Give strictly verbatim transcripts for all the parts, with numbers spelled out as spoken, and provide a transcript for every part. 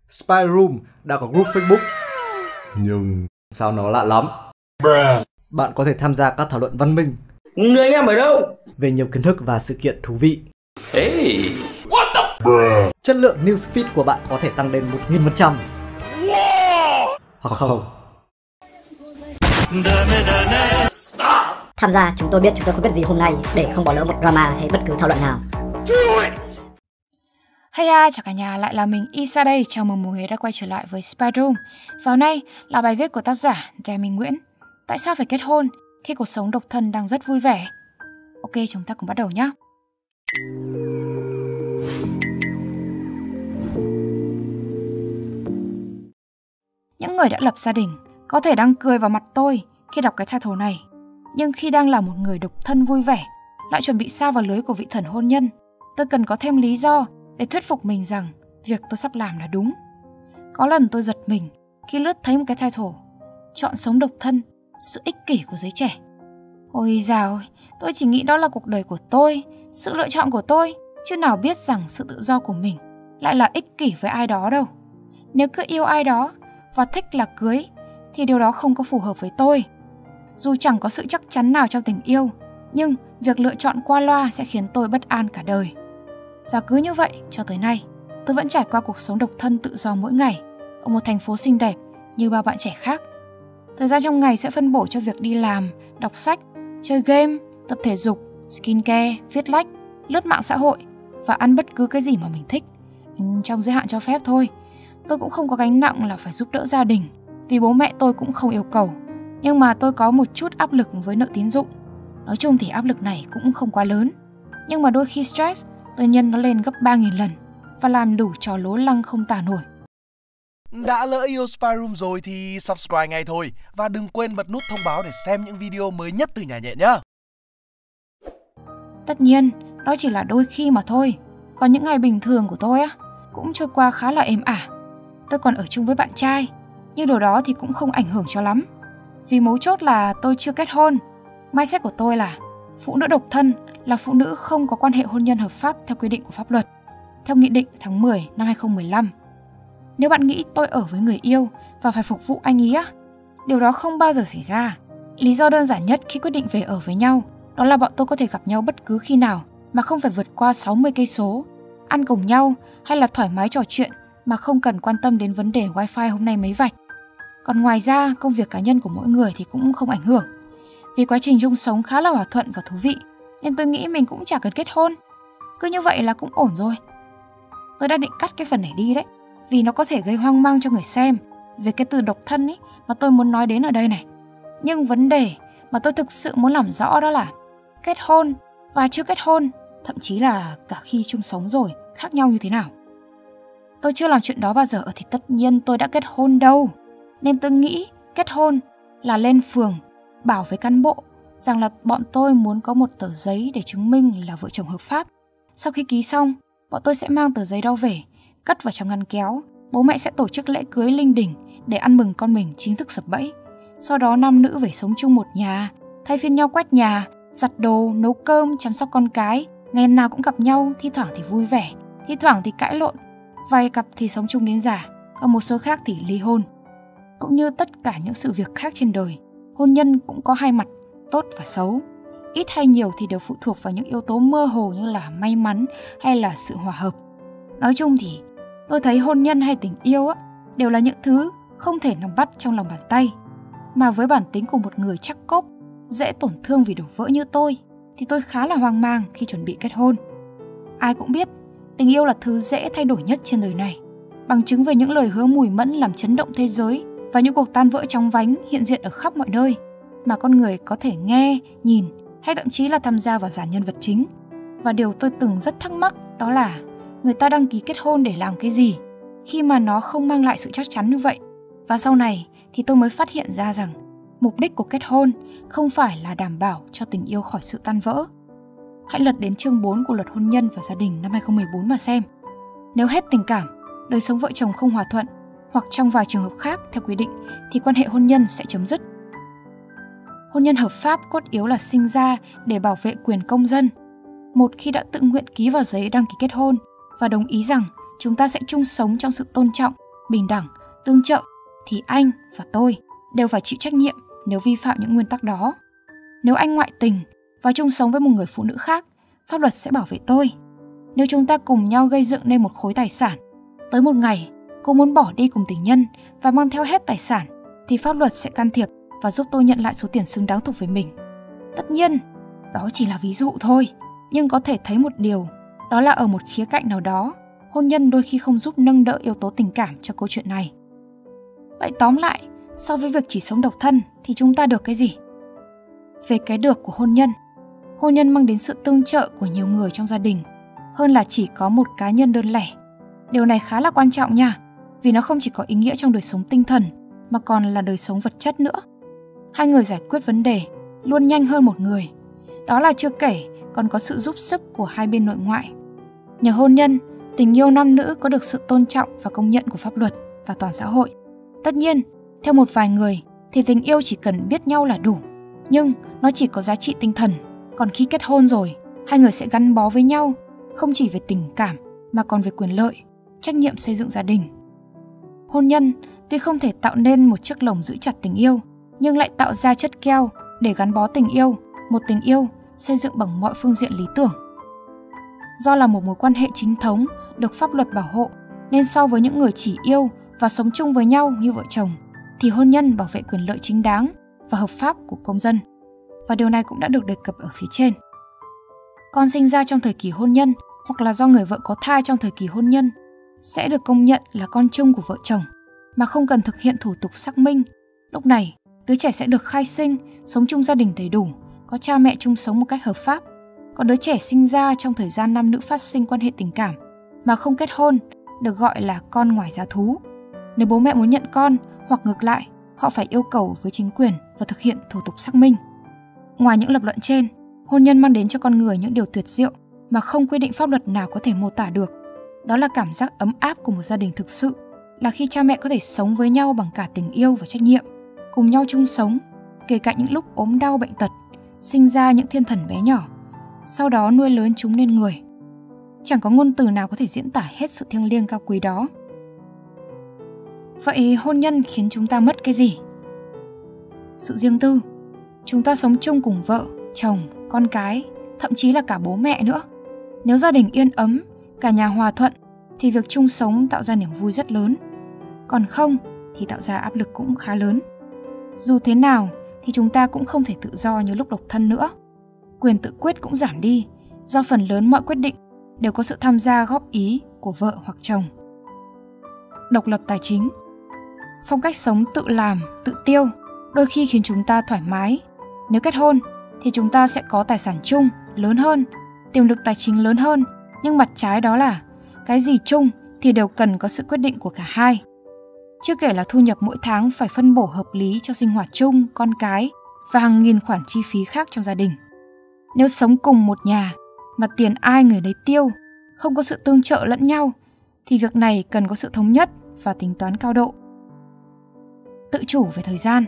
Spy Room đã có group Facebook, nhưng sao nó lạ lắm. Bruh. Bạn có thể tham gia các thảo luận văn minh. Người anh em ở đâu? Về nhiều kiến thức và sự kiện thú vị. Hey. What the Bruh. Chất lượng newsfeed của bạn có thể tăng đến một nghìn phần trăm. Wow. Hoặc không. Tham gia, chúng tôi biết chúng tôi không biết gì hôm nay để không bỏ lỡ một drama hay bất cứ thảo luận nào. Hey hi, chào cả nhà, lại là mình Isa đây. Chào mừng mọi người đã quay trở lại với Spy Room. Và hôm nay là bài viết của tác giả Đài Minh Nguyễn. Tại sao phải kết hôn khi cuộc sống độc thân đang rất vui vẻ? Ok, chúng ta cùng bắt đầu nhé. Những người đã lập gia đình có thể đang cười vào mặt tôi khi đọc cái title này. Nhưng khi đang là một người độc thân vui vẻ, lại chuẩn bị sa vào lưới của vị thần hôn nhân, tôi cần có thêm lý do để thuyết phục mình rằng việc tôi sắp làm là đúng. Có lần tôi giật mình khi lướt thấy một cái title chọn sống độc thân, sự ích kỷ của giới trẻ. Ôi dào ơi, tôi chỉ nghĩ đó là cuộc đời của tôi, sự lựa chọn của tôi, chứ nào biết rằng sự tự do của mình lại là ích kỷ với ai đó đâu. Nếu cứ yêu ai đó và thích là cưới thì điều đó không có phù hợp với tôi. Dù chẳng có sự chắc chắn nào trong tình yêu, nhưng việc lựa chọn qua loa sẽ khiến tôi bất an cả đời. Và cứ như vậy cho tới nay, tôi vẫn trải qua cuộc sống độc thân tự do mỗi ngày ở một thành phố xinh đẹp như bao bạn trẻ khác. Thời gian trong ngày sẽ phân bổ cho việc đi làm, đọc sách, chơi game, tập thể dục, skincare, viết lách, lướt mạng xã hội và ăn bất cứ cái gì mà mình thích, ừ, trong giới hạn cho phép thôi. Tôi cũng không có gánh nặng là phải giúp đỡ gia đình, vì bố mẹ tôi cũng không yêu cầu. Nhưng mà tôi có một chút áp lực với nợ tín dụng. Nói chung thì áp lực này cũng không quá lớn, nhưng mà đôi khi stress tôi nhân nó lên gấp ba nghìn lần và làm đủ trò lố lăng không tả nổi. Đã lỡ yêu Spy Room rồi thì subscribe ngay thôi. Và đừng quên bật nút thông báo để xem những video mới nhất từ nhà nhện nhé. Tất nhiên, đó chỉ là đôi khi mà thôi. Còn những ngày bình thường của tôi á cũng trôi qua khá là êm ả. Tôi còn ở chung với bạn trai, nhưng điều đó thì cũng không ảnh hưởng cho lắm. Vì mấu chốt là tôi chưa kết hôn. Mindset của tôi là phụ nữ độc thân là phụ nữ không có quan hệ hôn nhân hợp pháp theo quy định của pháp luật, theo Nghị định tháng mười năm hai không một năm. Nếu bạn nghĩ tôi ở với người yêu và phải phục vụ anh ấy á, điều đó không bao giờ xảy ra. Lý do đơn giản nhất khi quyết định về ở với nhau đó là bọn tôi có thể gặp nhau bất cứ khi nào mà không phải vượt qua sáu mươi cây số, ăn cùng nhau hay là thoải mái trò chuyện mà không cần quan tâm đến vấn đề wifi hôm nay mấy vạch. Còn ngoài ra, công việc cá nhân của mỗi người thì cũng không ảnh hưởng. Vì quá trình chung sống khá là hòa thuận và thú vị, nên tôi nghĩ mình cũng chả cần kết hôn. Cứ như vậy là cũng ổn rồi. Tôi đã định cắt cái phần này đi đấy, vì nó có thể gây hoang mang cho người xem về cái từ độc thân ý mà tôi muốn nói đến ở đây này. Nhưng vấn đề mà tôi thực sự muốn làm rõ đó là kết hôn và chưa kết hôn, thậm chí là cả khi chung sống rồi, khác nhau như thế nào. Tôi chưa làm chuyện đó bao giờ thì tất nhiên tôi đã kết hôn đâu. Nên tôi nghĩ kết hôn là lên phường bảo với cán bộ rằng là bọn tôi muốn có một tờ giấy để chứng minh là vợ chồng hợp pháp. Sau khi ký xong, bọn tôi sẽ mang tờ giấy đó về, cất vào trong ngăn kéo. Bố mẹ sẽ tổ chức lễ cưới linh đình để ăn mừng con mình chính thức sập bẫy. Sau đó nam nữ về sống chung một nhà, thay phiên nhau quét nhà, giặt đồ, nấu cơm, chăm sóc con cái. Ngày nào cũng gặp nhau, thi thoảng thì vui vẻ, thi thoảng thì cãi lộn. Vài cặp thì sống chung đến già, còn một số khác thì ly hôn. Cũng như tất cả những sự việc khác trên đời, hôn nhân cũng có hai mặt, tốt và xấu. Ít hay nhiều thì đều phụ thuộc vào những yếu tố mơ hồ như là may mắn hay là sự hòa hợp. Nói chung thì tôi thấy hôn nhân hay tình yêu á, đều là những thứ không thể nắm bắt trong lòng bàn tay. Mà với bản tính của một người chắc cốp, dễ tổn thương vì đổ vỡ như tôi, thì tôi khá là hoang mang khi chuẩn bị kết hôn. Ai cũng biết, tình yêu là thứ dễ thay đổi nhất trên đời này. Bằng chứng về những lời hứa mùi mẫn làm chấn động thế giới và những cuộc tan vỡ chóng vánh hiện diện ở khắp mọi nơi mà con người có thể nghe, nhìn hay thậm chí là tham gia vào dàn nhân vật chính. Và điều tôi từng rất thắc mắc đó là người ta đăng ký kết hôn để làm cái gì khi mà nó không mang lại sự chắc chắn như vậy. Và sau này thì tôi mới phát hiện ra rằng mục đích của kết hôn không phải là đảm bảo cho tình yêu khỏi sự tan vỡ. Hãy lật đến chương bốn của Luật Hôn nhân và Gia đình năm hai không một bốn mà xem. Nếu hết tình cảm, đời sống vợ chồng không hòa thuận, hoặc trong vài trường hợp khác theo quy định thì quan hệ hôn nhân sẽ chấm dứt. Hôn nhân hợp pháp cốt yếu là sinh ra để bảo vệ quyền công dân. Một khi đã tự nguyện ký vào giấy đăng ký kết hôn và đồng ý rằng chúng ta sẽ chung sống trong sự tôn trọng, bình đẳng, tương trợ thì anh và tôi đều phải chịu trách nhiệm nếu vi phạm những nguyên tắc đó. Nếu anh ngoại tình và chung sống với một người phụ nữ khác, pháp luật sẽ bảo vệ tôi. Nếu chúng ta cùng nhau gây dựng nên một khối tài sản, tới một ngày cô muốn bỏ đi cùng tình nhân và mang theo hết tài sản, thì pháp luật sẽ can thiệp và giúp tôi nhận lại số tiền xứng đáng thuộc về mình. Tất nhiên, đó chỉ là ví dụ thôi, nhưng có thể thấy một điều, đó là ở một khía cạnh nào đó, hôn nhân đôi khi không giúp nâng đỡ yếu tố tình cảm cho câu chuyện này. Vậy tóm lại, so với việc chỉ sống độc thân thì chúng ta được cái gì? Về cái được của hôn nhân, hôn nhân mang đến sự tương trợ của nhiều người trong gia đình, hơn là chỉ có một cá nhân đơn lẻ. Điều này khá là quan trọng nha, vì nó không chỉ có ý nghĩa trong đời sống tinh thần, mà còn là đời sống vật chất nữa. Hai người giải quyết vấn đề luôn nhanh hơn một người. Đó là chưa kể còn có sự giúp sức của hai bên nội ngoại. Nhờ hôn nhân, tình yêu nam nữ có được sự tôn trọng và công nhận của pháp luật và toàn xã hội. Tất nhiên, theo một vài người thì tình yêu chỉ cần biết nhau là đủ, nhưng nó chỉ có giá trị tinh thần. Còn khi kết hôn rồi, hai người sẽ gắn bó với nhau, không chỉ về tình cảm mà còn về quyền lợi, trách nhiệm xây dựng gia đình. Hôn nhân tuy không thể tạo nên một chiếc lồng giữ chặt tình yêu, nhưng lại tạo ra chất keo để gắn bó tình yêu, một tình yêu xây dựng bằng mọi phương diện lý tưởng. Do là một mối quan hệ chính thống được pháp luật bảo hộ, nên so với những người chỉ yêu và sống chung với nhau như vợ chồng, thì hôn nhân bảo vệ quyền lợi chính đáng và hợp pháp của công dân. Và điều này cũng đã được đề cập ở phía trên. Con sinh ra trong thời kỳ hôn nhân hoặc là do người vợ có thai trong thời kỳ hôn nhân sẽ được công nhận là con chung của vợ chồng mà không cần thực hiện thủ tục xác minh. Lúc này, đứa trẻ sẽ được khai sinh, sống chung gia đình đầy đủ, có cha mẹ chung sống một cách hợp pháp. Còn đứa trẻ sinh ra trong thời gian nam nữ phát sinh quan hệ tình cảm mà không kết hôn được gọi là con ngoài giá thú. Nếu bố mẹ muốn nhận con hoặc ngược lại, họ phải yêu cầu với chính quyền và thực hiện thủ tục xác minh. Ngoài những lập luận trên, hôn nhân mang đến cho con người những điều tuyệt diệu mà không quy định pháp luật nào có thể mô tả được. Đó là cảm giác ấm áp của một gia đình thực sự, là khi cha mẹ có thể sống với nhau bằng cả tình yêu và trách nhiệm, cùng nhau chung sống, kể cả những lúc ốm đau bệnh tật, sinh ra những thiên thần bé nhỏ, sau đó nuôi lớn chúng nên người. Chẳng có ngôn từ nào có thể diễn tả hết sự thiêng liêng cao quý đó. Vậy hôn nhân khiến chúng ta mất cái gì? Sự riêng tư. Chúng ta sống chung cùng vợ, chồng, con cái, thậm chí là cả bố mẹ nữa. Nếu gia đình yên ấm, cả nhà hòa thuận, thì việc chung sống tạo ra niềm vui rất lớn. Còn không thì tạo ra áp lực cũng khá lớn. Dù thế nào thì chúng ta cũng không thể tự do như lúc độc thân nữa. Quyền tự quyết cũng giảm đi, do phần lớn mọi quyết định đều có sự tham gia góp ý của vợ hoặc chồng. Độc lập tài chính. Phong cách sống tự làm, tự tiêu đôi khi khiến chúng ta thoải mái. Nếu kết hôn thì chúng ta sẽ có tài sản chung lớn hơn, tiềm lực tài chính lớn hơn, nhưng mặt trái đó là cái gì chung thì đều cần có sự quyết định của cả hai. Chưa kể là thu nhập mỗi tháng phải phân bổ hợp lý cho sinh hoạt chung, con cái và hàng nghìn khoản chi phí khác trong gia đình. Nếu sống cùng một nhà mà tiền ai người nấy tiêu, không có sự tương trợ lẫn nhau, thì việc này cần có sự thống nhất và tính toán cao độ. Tự chủ về thời gian.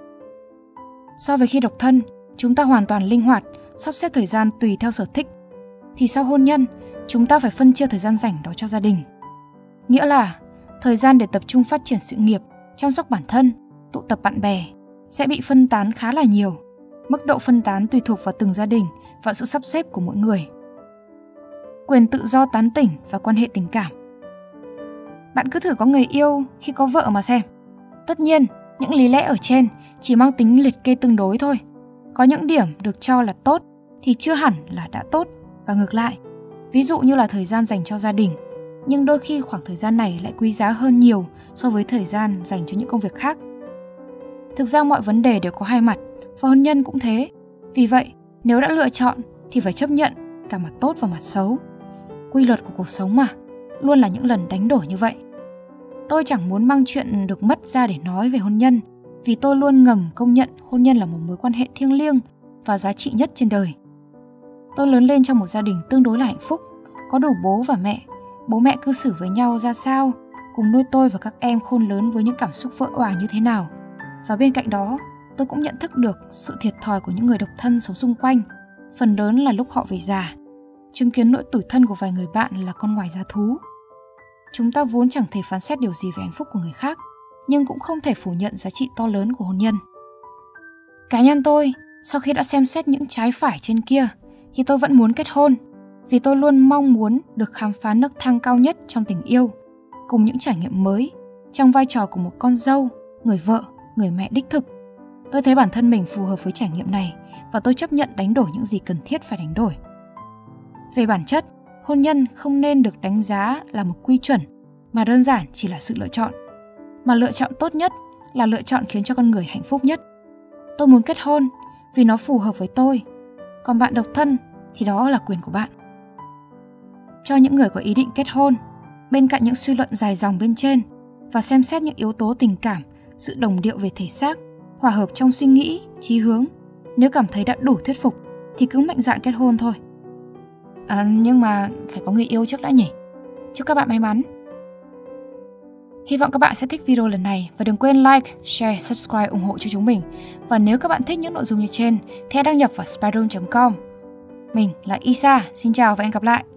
So với khi độc thân, chúng ta hoàn toàn linh hoạt, sắp xếp thời gian tùy theo sở thích, thì sau hôn nhân, chúng ta phải phân chia thời gian rảnh đó cho gia đình. Nghĩa là thời gian để tập trung phát triển sự nghiệp, chăm sóc bản thân, tụ tập bạn bè sẽ bị phân tán khá là nhiều. Mức độ phân tán tùy thuộc vào từng gia đình và sự sắp xếp của mỗi người. Quyền tự do tán tỉnh và quan hệ tình cảm. Bạn cứ thử có người yêu khi có vợ mà xem. Tất nhiên, những lý lẽ ở trên chỉ mang tính liệt kê tương đối thôi. Có những điểm được cho là tốt thì chưa hẳn là đã tốt và ngược lại. Ví dụ như là thời gian dành cho gia đình, nhưng đôi khi khoảng thời gian này lại quý giá hơn nhiều so với thời gian dành cho những công việc khác. Thực ra mọi vấn đề đều có hai mặt, và hôn nhân cũng thế. Vì vậy, nếu đã lựa chọn thì phải chấp nhận cả mặt tốt và mặt xấu. Quy luật của cuộc sống mà, luôn là những lần đánh đổi như vậy. Tôi chẳng muốn mang chuyện được mất ra để nói về hôn nhân, vì tôi luôn ngầm công nhận hôn nhân là một mối quan hệ thiêng liêng và giá trị nhất trên đời. Tôi lớn lên trong một gia đình tương đối là hạnh phúc, có đủ bố và mẹ. Bố mẹ cư xử với nhau ra sao, cùng nuôi tôi và các em khôn lớn với những cảm xúc vỡ òa như thế nào. Và bên cạnh đó, tôi cũng nhận thức được sự thiệt thòi của những người độc thân sống xung quanh, phần lớn là lúc họ về già, chứng kiến nỗi tủi thân của vài người bạn là con ngoài giá thú. chúng ta vốn chẳng thể phán xét điều gì về hạnh phúc của người khác, nhưng cũng không thể phủ nhận giá trị to lớn của hôn nhân. Cá nhân tôi, sau khi đã xem xét những trái phải trên kia, thì tôi vẫn muốn kết hôn, vì tôi luôn mong muốn được khám phá nấc thang cao nhất trong tình yêu, cùng những trải nghiệm mới, trong vai trò của một con dâu, người vợ, người mẹ đích thực. Tôi thấy bản thân mình phù hợp với trải nghiệm này, và tôi chấp nhận đánh đổi những gì cần thiết phải đánh đổi. Về bản chất, hôn nhân không nên được đánh giá là một quy chuẩn, mà đơn giản chỉ là sự lựa chọn. Mà lựa chọn tốt nhất là lựa chọn khiến cho con người hạnh phúc nhất. Tôi muốn kết hôn vì nó phù hợp với tôi, còn bạn độc thân thì đó là quyền của bạn. Cho những người có ý định kết hôn, bên cạnh những suy luận dài dòng bên trên và xem xét những yếu tố tình cảm, sự đồng điệu về thể xác, hòa hợp trong suy nghĩ, chí hướng, nếu cảm thấy đã đủ thuyết phục thì cứ mạnh dạn kết hôn thôi. À, nhưng mà phải có người yêu trước đã nhỉ. Chúc các bạn may mắn. Hy vọng các bạn sẽ thích video lần này và đừng quên like, share, subscribe ủng hộ cho chúng mình. Và nếu các bạn thích những nội dung như trên thì hãy đăng nhập vào spyroom chấm com. Mình là Isa, xin chào và hẹn gặp lại.